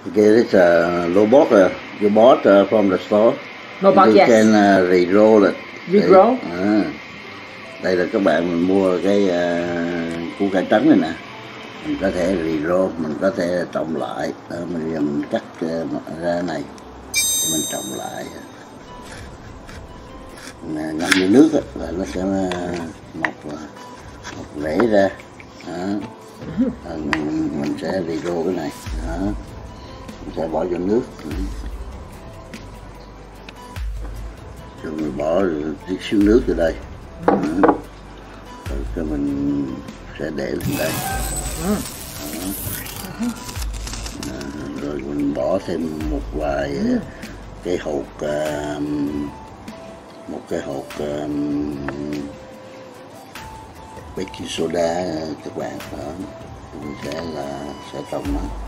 Okay, this robot, from the store. Robot, You yes. can re-roll it. Re-roll? Đây là các bạn mình mua cái củ cải trắng này nè, mình có thể re-roll, mình có thể trồng lại. Đó, mình cắt ra này thì mình trồng lại. Mình ngâm vô nước là nó sẽ mọc rễ ra. Đó. Mình sẽ re-roll cái này. Đó. Mình sẽ bỏ vô nước. Rồi mình bỏ tí xíu nước vào đây. Rồi mình sẽ để lên đây. Rồi mình bỏ thêm một vài cái hột, baking soda các bạn. Đó. Mình sẽ trồng nó.